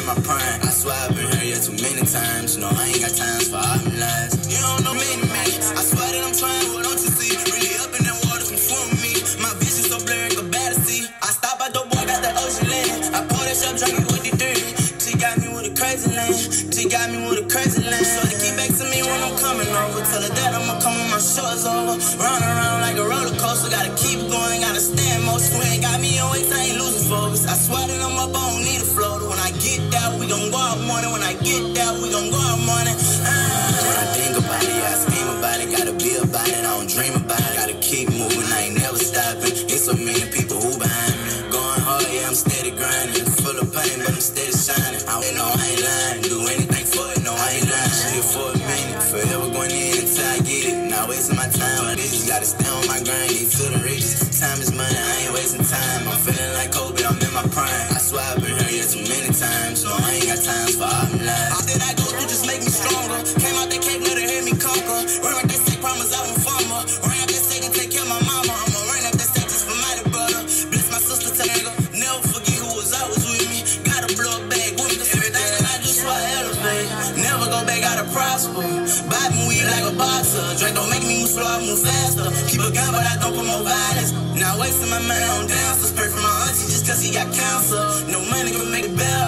my prime. I swear I've been here too many times. You know I ain't got times for all them lies. You don't know me, man. I swear that I'm trying, what don't you see? Really up in that water, come swim with me. My vision so blurry, go bad to see. I stop at the boy, got that ocean land. I pour that shit, drink it with the dirt. She got me with a crazy lane. She got me with a crazy lane. So they keep back to me when I'm coming over. Tell her that I'ma come when my show's over. Run around like a roller coaster. Gotta keep going, gotta stand most. You ain't got me on weights, I ain't losing focus. I swear that I'm up, I don't need a floater. When I get there, we gon' go out morning. When I get there, we gon' go out morning. When I think about it, yeah, I scheme about it. Gotta be about it, I don't dream about it. Gotta keep moving, I ain't never stopping. It's so many people who behind me. Going hard, yeah, I'm steady grinding. Full of pain, but I'm steady shining. I know I ain't lying. Do anything for it, no, I ain't lying. Shit for a minute, forever going in until I get it. Not wasting my time on this. Gotta stay on my grind, get to the riches. Time is money, I ain't wasting time. I'm feeling like Kobe, I'm in my prime. I swear I've been here too many times. No, I ain't got times for all them lies. All that I go through just make me stronger. Came out that cake, let her hear me conquer. Run up that sick, promise I won't farmer. Run up that sick and take care of my mama. I'ma run up that sick just for my brother. Bless my sister, Tango. Never forget who was always with me. Gotta blow a bag with me. Everything that I do, so I elevate. Never go back, gotta prosper. Biting weed like a boxer. Drink don't make me move slow, I move faster. Keep a gun, but I don't promote violence. Not wasting my money on dancers. Pray for my auntie just cause he got cancer. No money can make it better.